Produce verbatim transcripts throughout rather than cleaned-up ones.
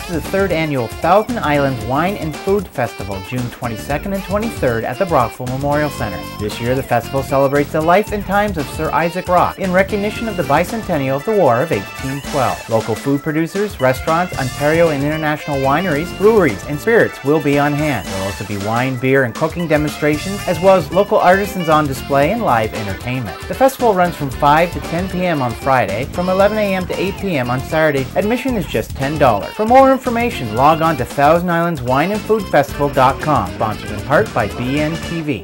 to the third annual Thousand Islands Wine and Food Festival, June twenty-second and twenty-third at the Brockville Memorial Centre. This year, the festival celebrates the life and times of Sir Isaac Rock in recognition of the bicentennial of the War of eighteen twelve. Local food producers, restaurants, Ontario and international wineries, breweries, and spirits will be on hand. There will also be wine, beer, and cooking demonstrations, as well as local artisans on display and live entertainment. The festival runs from five to ten p m on Friday, from eleven a m to eight p m on Saturday. Admission is just ten dollars. For more information, log on to thousand islands wine and food festival dot com, sponsored in part by B N T V.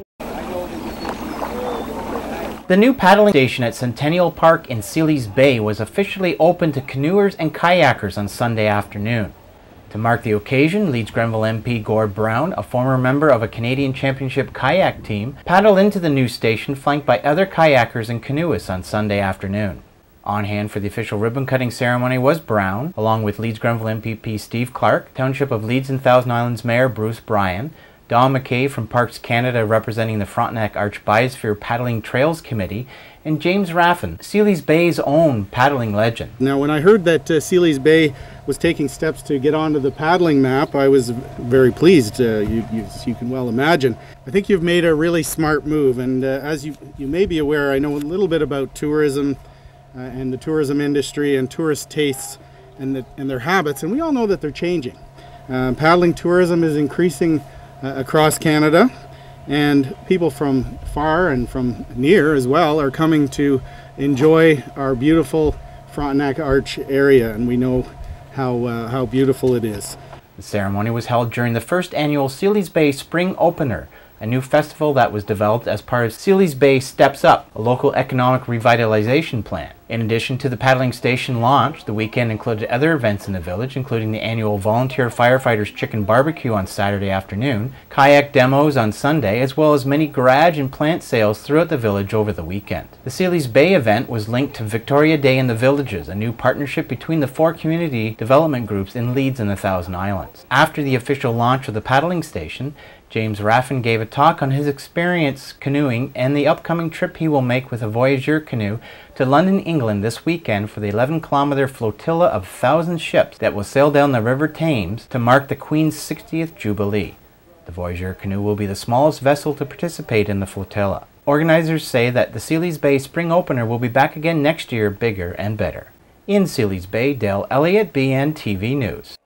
The new paddling station at Centennial Park in Seeley's Bay was officially opened to canoers and kayakers on Sunday afternoon. To mark the occasion, Leeds Grenville M P Gord Brown, a former member of a Canadian Championship kayak team, paddled into the new station flanked by other kayakers and canoeists on Sunday afternoon. On hand for the official ribbon-cutting ceremony was Brown, along with Leeds Grenville M P P Steve Clark, Township of Leeds and Thousand Islands Mayor Bruce Bryan, Don McKay from Parks Canada representing the Frontenac Arch Biosphere Paddling Trails Committee, and James Raffin, Seeley's Bay's own paddling legend. Now, when I heard that uh, Seeley's Bay was taking steps to get onto the paddling map, I was very pleased, uh, you, you, you can well imagine. I think you've made a really smart move, and uh, as you, you may be aware, I know a little bit about tourism uh, and the tourism industry and tourist tastes and, the, and their habits, and we all know that they're changing. Uh, paddling tourism is increasing uh, across Canada, and people from far and from near as well are coming to enjoy our beautiful Frontenac Arch area, and we know how, uh, how beautiful it is. The ceremony was held during the first annual Seeley's Bay Spring Opener, a new festival that was developed as part of Seeley's Bay Steps Up, a local economic revitalization plan. In addition to the paddling station launch, the weekend included other events in the village, including the annual Volunteer Firefighters Chicken Barbecue on Saturday afternoon, kayak demos on Sunday, as well as many garage and plant sales throughout the village over the weekend. The Seeley's Bay event was linked to Victoria Day in the Villages, a new partnership between the four community development groups in Leeds and the Thousand Islands. After the official launch of the paddling station, James Raffin gave a talk on his experience canoeing and the upcoming trip he will make with a Voyageur canoe to London, England this weekend for the eleven kilometer flotilla of thousand ships that will sail down the River Thames to mark the Queen's sixtieth Jubilee. The Voyageur canoe will be the smallest vessel to participate in the flotilla. Organizers say that the Seeley's Bay Spring Opener will be back again next year, bigger and better. In Seeley's Bay, Dale Elliott, B N T V News.